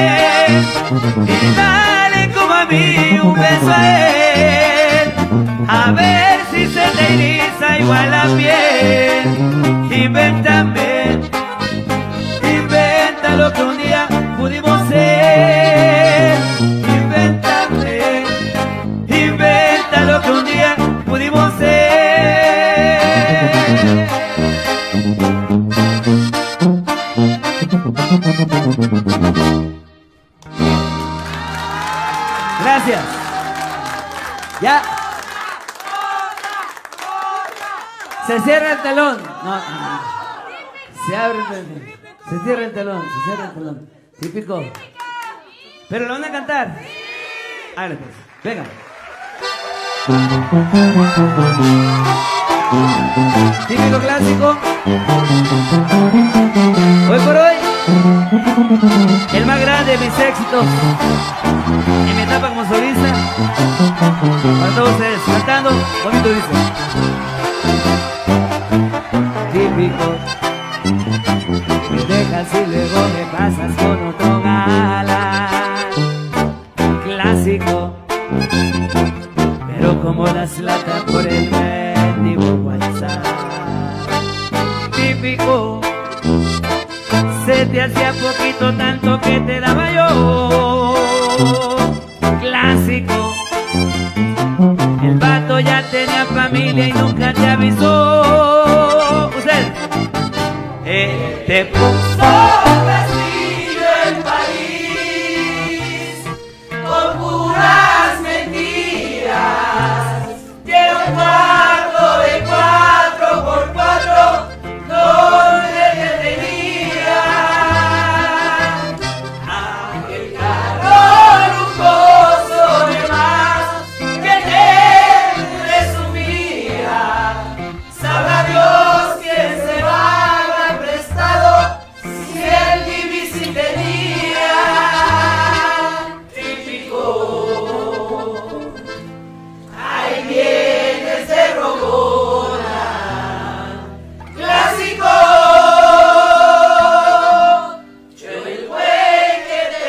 y dale como a mí un beso a él, a ver si se te eriza igual la piel. Invéntame, inventa lo que un día pudimos ser. Invéntame, inventa lo que un día pudimos ser. Gracias. Ya. Se cierra el telón. No, no. Se abre el telón. Se cierra el telón. Se cierra el telón. Típico. Pero lo van a cantar. Hágale pues. Venga. Típico clásico. Hoy por hoy, el más grande de mis éxitos en mi etapa como solista. Para todos ustedes, cantando, bonito dice. Típico. Me dejas y luego me pasas con otro galán. Clásico. Pero como las latas por el mendigo WhatsApp. Típico. Se te hacía poquito tanto que te daba yo. Clásico. El vato ya tenía familia y nunca te avisó. Usted eh, te puso castillo en París con puras mentiras. Tiene un cuarto de cuatro por cuatro donde te tenía aquel carro lujoso de más que te presumía. Sabrá Dios quién se va prestado si el difícil tenía. Típico. Ahí vienes de rogona. Clásico. Yo el güey que te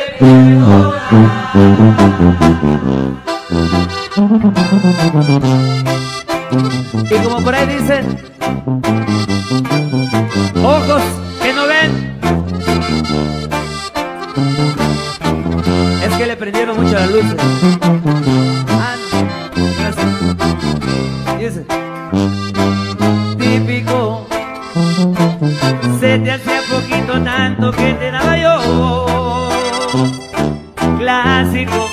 y como por ahí dicen, ojos que no ven. Es que le prendieron mucho las luces. Ah, no. Gracias. Dice, típico. Se te hacía poquito tanto que te daba yo. Clásico.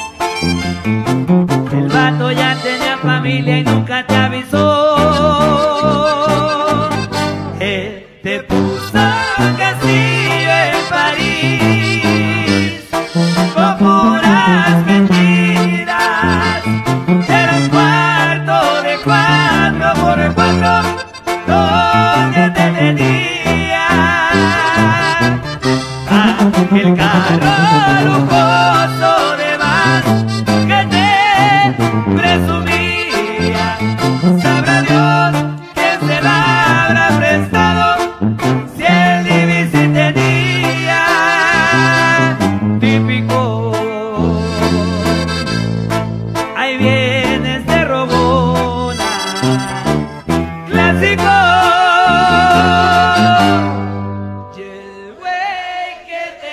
El vato ya tenía familia y nunca te avisó. Él te puso castillo en París con puras mentiras. Era un cuarto de cuatro por cuatro donde te tenía aquel carro lujoso de más que te presumía. Sabrá Dios que se la habrá prestado si el difícil tenía. Típico. Ahí vienes de rogona. Clásico. Y el güey que te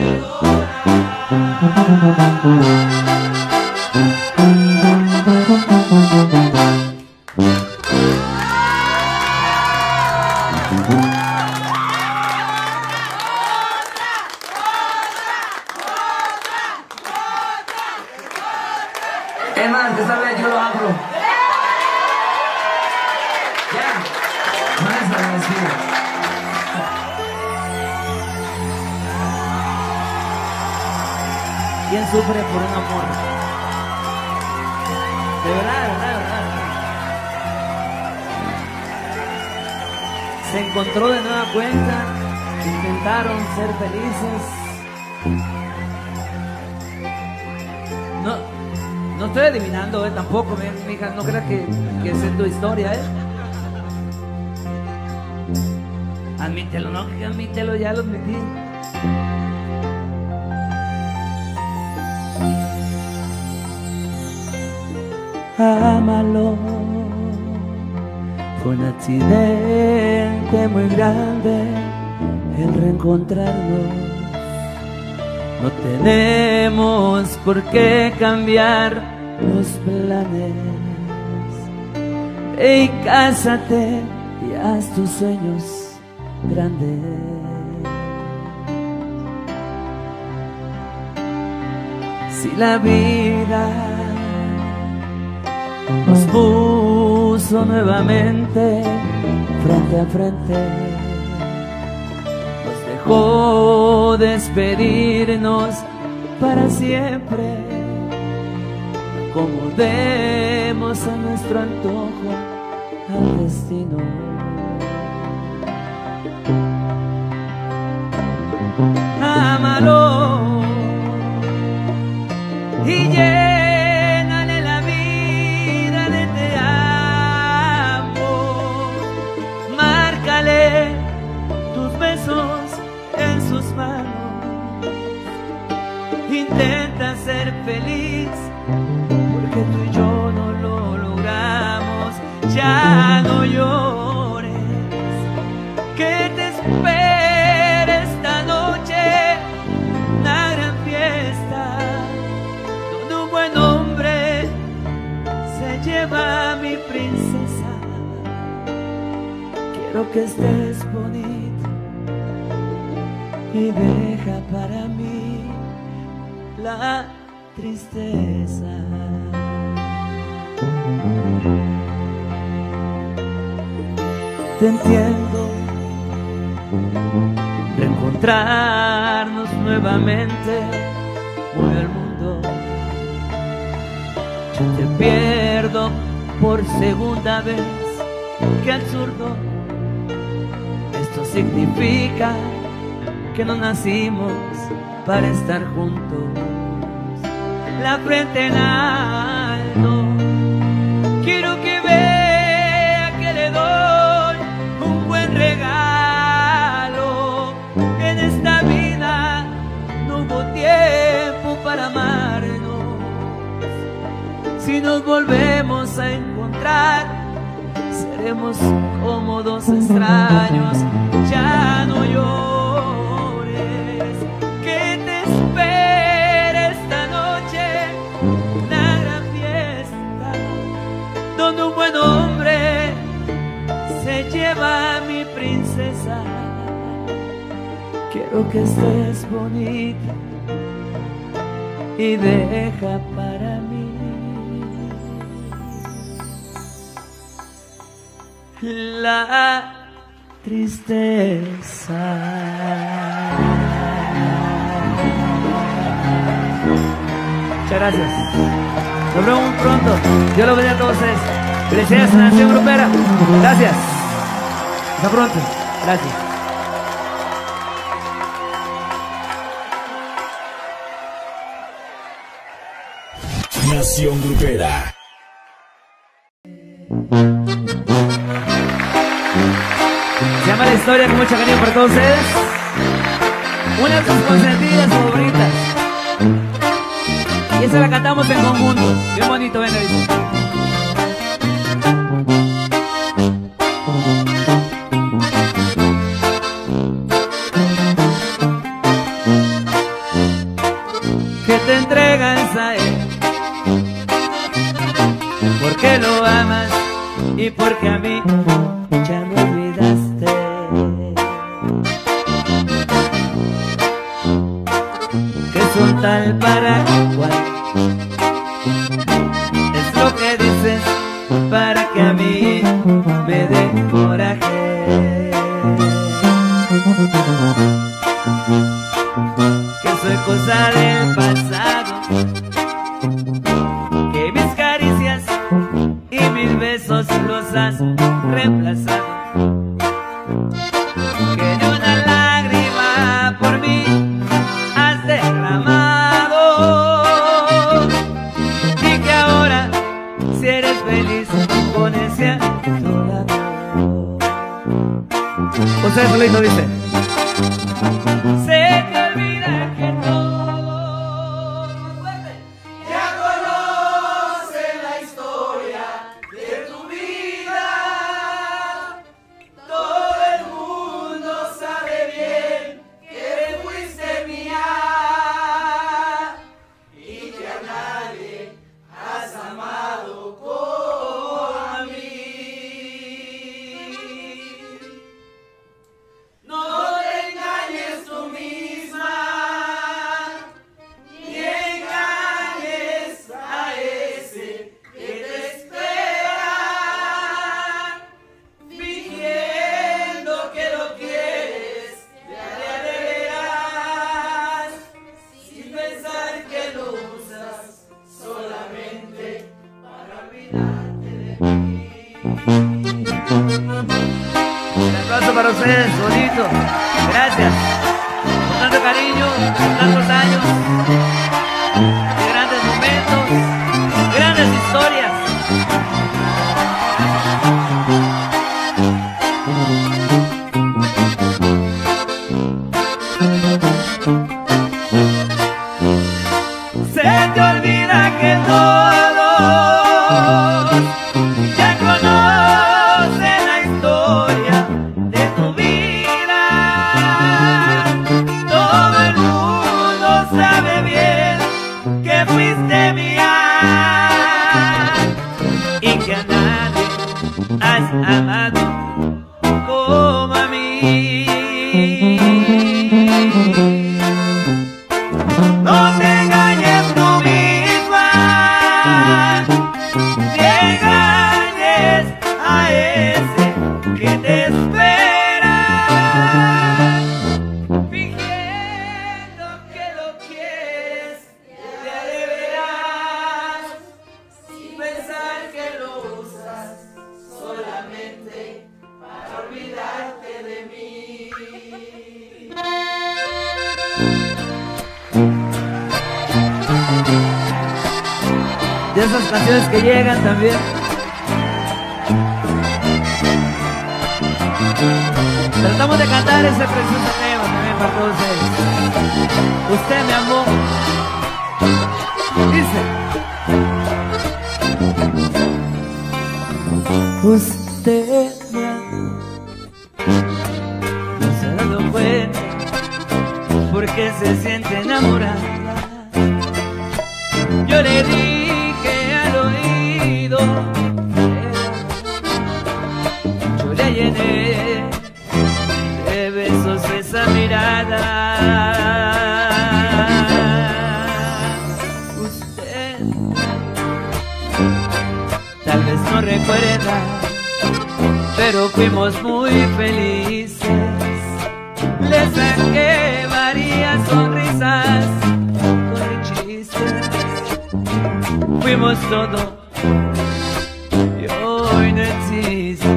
perdona. Es más, esta vez yo lo hago. Ya. No es agradecido. ¿Quién sufre por un amor? De verdad, de verdad, de verdad. Se encontró de nueva cuenta, intentaron ser felices. No, no estoy adivinando, eh, tampoco, mi, mi hija, no creas que, que es en tu historia, eh. Admítelo, no, que admítelo, ya lo admití. Ámalo, fue un accidente muy grande el reencontrarnos. No tenemos por qué cambiar los planes. Ve y cásate y haz tus sueños grandes. Si la vida nos puso nuevamente frente a frente, nos dejó despedirnos para siempre. Acomodemos a nuestro antojo al destino. Ámalo y llénale la vida de te amo. Márcale tus besos en sus manos. Intenta ser feliz, porque tú y yo no lo logramos. Ya no llores, que te espera esta noche una gran fiesta, donde un buen hombre se lleva a mi princesa. Quiero que estés bonita y deja para mí la tristeza. Te entiendo, reencontrarnos nuevamente mueve al mundo. Yo te pierdo por segunda vez, que absurdo. Esto significa que no nacimos para estar juntos. La frente en alto, quiero que vea que le doy un buen regalo. En esta vida no hubo tiempo para amarnos. Si nos volvemos a encontrar, seremos como dos extraños. Ya no llores, que te espera esta noche una gran fiesta, donde un buen hombre se lleva a mi princesa. Quiero que estés bonita y deja para mí la tristeza. Muchas gracias. Nos vemos muy pronto. Dios los bendiga a todos ustedes. Felicidades a la Nación Grupera. Gracias. Hasta pronto. Gracias. Nación Grupera. Se llama La Historia, con mucho cariño para todos ustedes. Una de sus consentidas favoritas. Y esa la cantamos en conjunto. Bien bonito, venga, dice. Que te entregas a él porque lo amas y porque a mí ya me olvidaste. Que son tal para cual es lo que dices para que a mí me dé coraje. Que soy cosa del pasado, que mis caricias y mis besos los has reemplazado. Que ni una lágrima por mí has derramado. Y que ahora, si eres feliz con ese a tu lado. José Solito dice: se te olvida que todo fuerte ya conoce la historia de tu vida. Todo el mundo sabe bien que fuiste mía y que a nadie has amado como a mí. No te engañes tú misma, ni engañes a ese que te espera, fingiendo que lo quieres de a de veras, sin pensar que lo usas solamente para olvidarte de mí. ustedes solito. Gracias por tanto cariño, por tantos años, de grandes momentos, grandes historias. Se te olvida que todos ya conocen la historia de tu vida. Todo el mundo sabe bien que fuiste mía y que a nadie has amado como a mí. No te engañes tú misma, ni engañes a ese que te espera, fingiendo que lo quieres de veras, sin pensar que lo usas solamente para olvidarte de mí. De esas canciones que llegan también. Tratamos de cantar ese precioso tema también para todos ustedes. Usted me amó. Dice. Usted me amó. No se ha dado cuenta porque se siente enamorada. Yo le dije al oído, yo le llené de besos esa mirada. Usted tal vez no recuerda, pero fuimos muy felices. Le saqué varias sonrisas con chistes. Fuimos todo y hoy no existe.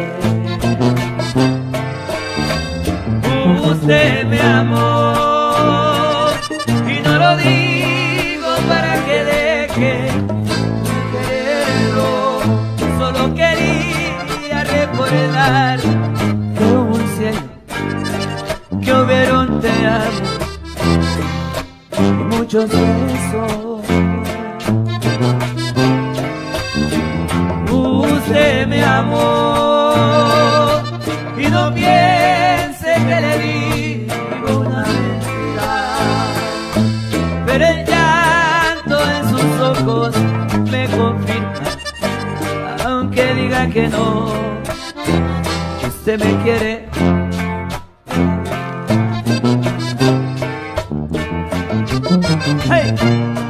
Usted me amó y no lo digo para que deje de quererlo. Solo quería recordar que hubo un cielo, que hubieron te amo y muchos besos. Usted me amó y no piense que le digo una mentira, pero el llanto en sus ojos me confirma, aunque diga que no, que usted me quiere. Hey,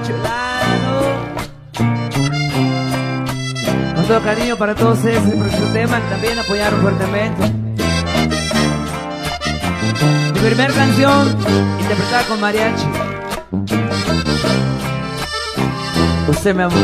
con todo cariño para todos ustedes por su tema, también apoyaron fuertemente. Mi primer canción interpretada con mariachi. Usted me amó.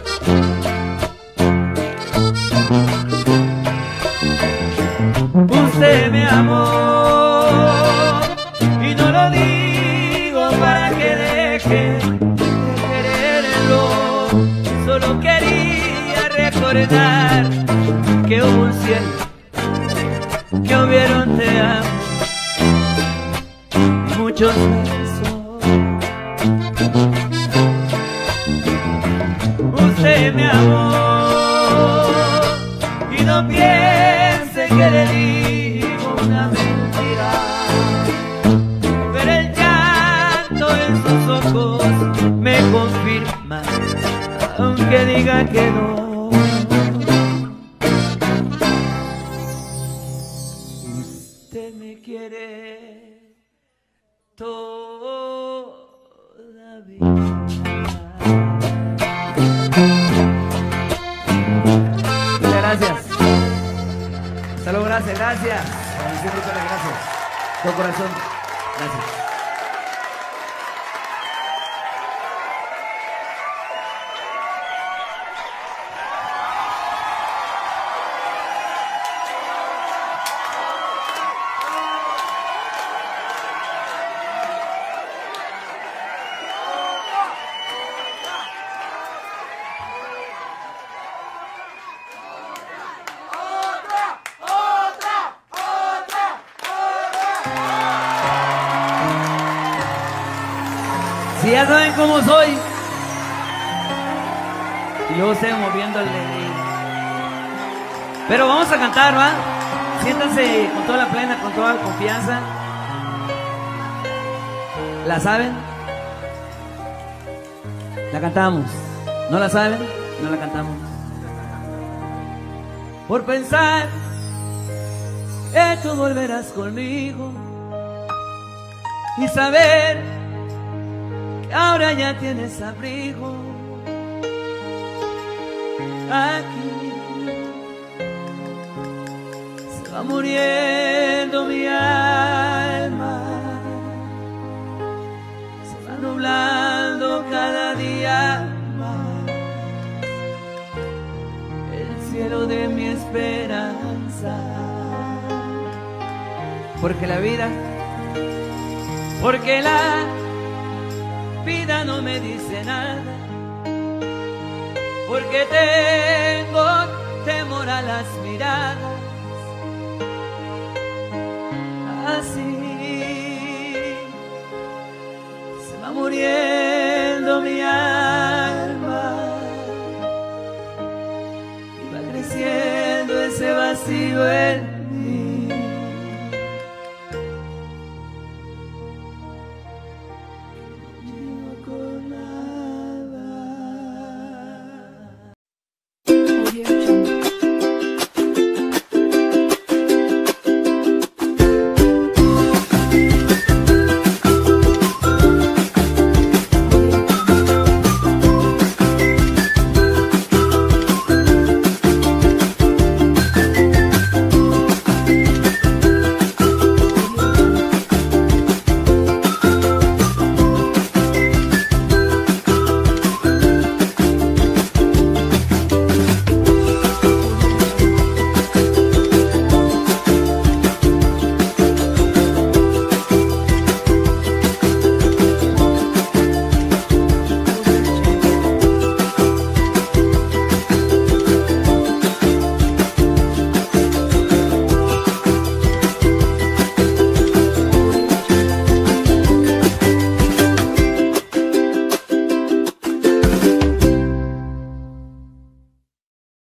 Usted me amó y no lo digo para que deje de quererlo. Solo quería recordar que hubo un cielo, que hubieron te amo y muchos besos. Usted me amó y no piense que le digo una mentira, pero el llanto en sus ojos me confirma, aunque diga que no. Usted me quiere todavía. Muchas gracias. Hasta luego, gracias, gracias. Gracias. Todo corazón. Gracias. Ya saben cómo soy. Y luego estoy moviéndole. Pero vamos a cantar, ¿va? Siéntanse con toda la plena, con toda la confianza. ¿La saben? La cantamos. ¿No la saben? No la cantamos. Por pensar que tú volverás conmigo y saber que ahora ya tienes abrigo aquí. Se va muriendo mi alma, se va nublando cada día más el cielo de mi esperanza. Porque la vida, porque la vida no me dice nada, porque tengo temor a las miradas. Así se va muriendo mi alma y va creciendo ese vacío en